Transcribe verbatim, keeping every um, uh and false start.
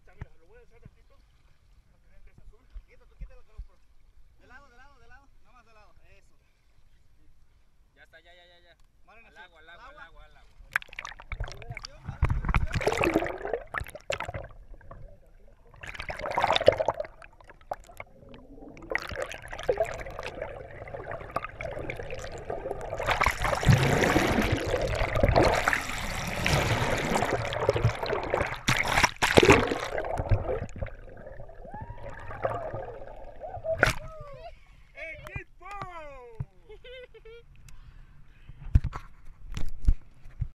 está, mira, lo voy a echar tantito. Para que vean que es azul. Quita, tú quítalo, GoPro. De lado, de lado, de lado. Nada más de lado. Eso. Ya está, ya, ya, ya, ya. Maren Al así. agua, al agua, al agua, al agua.